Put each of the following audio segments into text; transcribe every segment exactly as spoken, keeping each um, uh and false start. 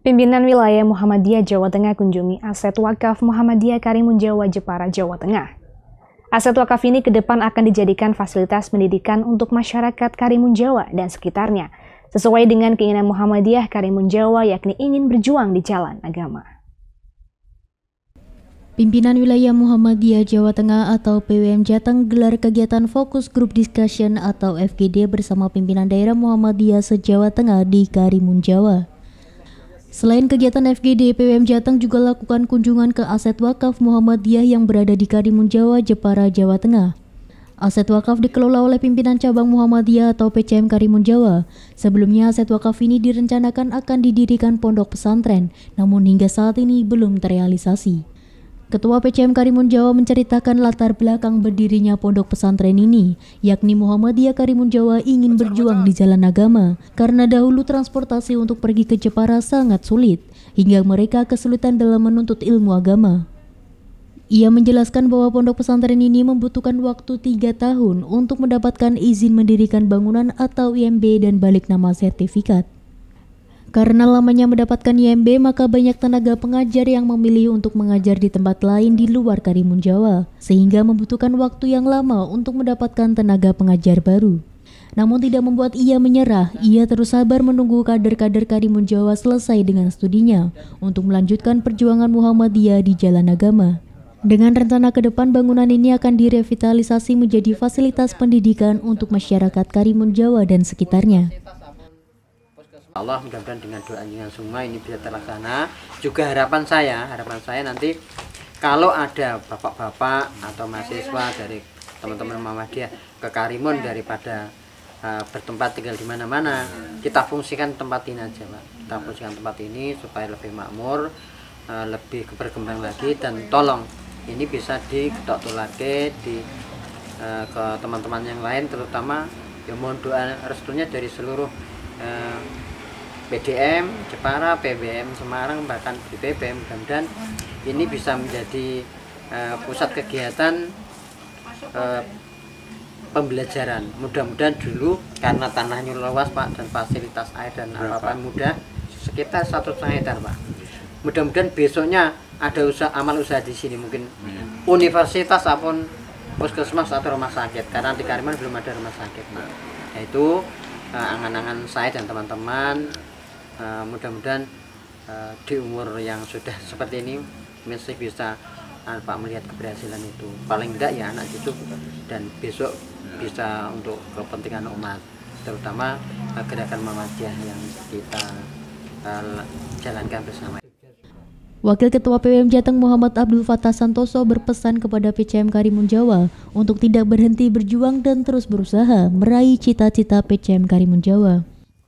Pimpinan wilayah Muhammadiyah Jawa Tengah kunjungi aset wakaf Muhammadiyah Karimun Jawa Jepara, Jawa Tengah. Aset wakaf ini ke depan akan dijadikan fasilitas pendidikan untuk masyarakat Karimun Jawa dan sekitarnya, sesuai dengan keinginan Muhammadiyah Karimun Jawa yakni ingin berjuang di jalan agama. Pimpinan wilayah Muhammadiyah Jawa Tengah atau P W M Jateng gelar kegiatan Focus Group Discussion atau F G D bersama pimpinan daerah Muhammadiyah se-Jawa Tengah di Karimun Jawa. Selain kegiatan F G D, P W M Jateng juga lakukan kunjungan ke aset wakaf Muhammadiyah yang berada di Karimun Jawa, Jepara, Jawa Tengah. Aset wakaf dikelola oleh pimpinan cabang Muhammadiyah atau P C M Karimun Jawa. Sebelumnya aset wakaf ini direncanakan akan didirikan pondok pesantren, namun hingga saat ini belum terrealisasi. Ketua P C M Karimun Jawa menceritakan latar belakang berdirinya pondok pesantren ini, yakni Muhammadiyah Karimun Jawa ingin berjuang di jalan agama, karena dahulu transportasi untuk pergi ke Jepara sangat sulit, hingga mereka kesulitan dalam menuntut ilmu agama. Ia menjelaskan bahwa pondok pesantren ini membutuhkan waktu tiga tahun untuk mendapatkan izin mendirikan bangunan atau I M B dan balik nama sertifikat. Karena lamanya mendapatkan I M B, maka banyak tenaga pengajar yang memilih untuk mengajar di tempat lain di luar Karimun Jawa, sehingga membutuhkan waktu yang lama untuk mendapatkan tenaga pengajar baru. Namun tidak membuat ia menyerah, ia terus sabar menunggu kader-kader Karimun Jawa selesai dengan studinya, untuk melanjutkan perjuangan Muhammadiyah di jalan agama. Dengan rencana ke depan, bangunan ini akan direvitalisasi menjadi fasilitas pendidikan untuk masyarakat Karimun Jawa dan sekitarnya. Allah mudah-mudahan dengan doa dengan semua ini bisa terlaksana. Juga harapan saya, harapan saya nanti kalau ada bapak-bapak atau mahasiswa dari teman-teman Muhammadiyah ke Karimun daripada uh, bertempat tinggal di mana-mana, kita fungsikan tempat ini aja, Pak. Kita fungsikan tempat ini supaya lebih makmur, uh, lebih berkembang lagi, dan tolong ini bisa diketok tulake di uh, ke teman-teman yang lain, terutama ya mohon doa restunya dari seluruh uh, P D M Jepara, P B M Semarang, bahkan di P B M, mudah-mudahan ini bisa menjadi uh, pusat kegiatan uh, pembelajaran. Mudah-mudahan dulu karena tanahnya luas, Pak, dan fasilitas air dan apa-apa mudah, sekitar satu setengah hektar, Pak. Mudah-mudahan besoknya ada usaha, amal usaha di sini, mungkin universitas ataupun puskesmas atau rumah sakit, karena di Karimun belum ada rumah sakit, Pak. Yaitu uh, angan-angan saya dan teman-teman. Uh, mudah-mudahan uh, di umur yang sudah seperti ini masih bisa uh, Pak melihat keberhasilan itu, paling enggak ya anak cucu, dan besok bisa untuk kepentingan umat, terutama uh, gerakan Muhammadiyah yang kita uh, jalankan bersama. Wakil Ketua P W M Jateng Muhammad Abdul Fattah Santoso berpesan kepada P C M Karimun Jawa untuk tidak berhenti berjuang dan terus berusaha meraih cita-cita P C M Karimun Jawa.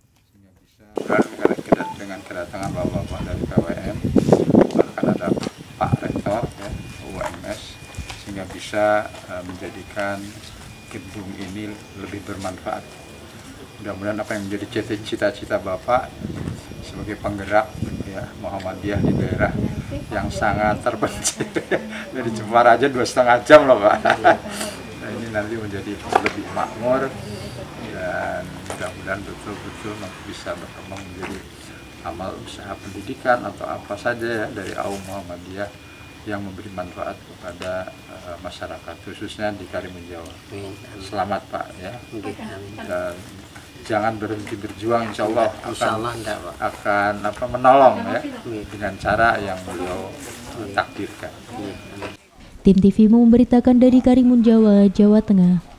Dengan kedatangan bapak-bapak dari P W M, bahkan ada Pak Rektor ya, U M S, sehingga bisa uh, menjadikan gedung ini lebih bermanfaat. Mudah-mudahan apa yang menjadi cita-cita Bapak sebagai penggerak ya Muhammadiyah di daerah yang sangat terpencil, dari Jepara aja dua setengah jam loh, Pak. Nah, ini nanti menjadi lebih makmur, dan mudah-mudahan betul-betul nanti bisa berkembang menjadi amal usaha pendidikan atau apa saja ya dari Aum Muhammadiyah yang memberi manfaat kepada uh, masyarakat, khususnya di Karimun Jawa. Selamat, Pak, ya. Dan jangan berhenti berjuang, insya Allah akan, akan apa, menolong ya dengan cara yang beliau takdirkan. Tim T V memberitakan dari Karimun Jawa, Jawa Tengah.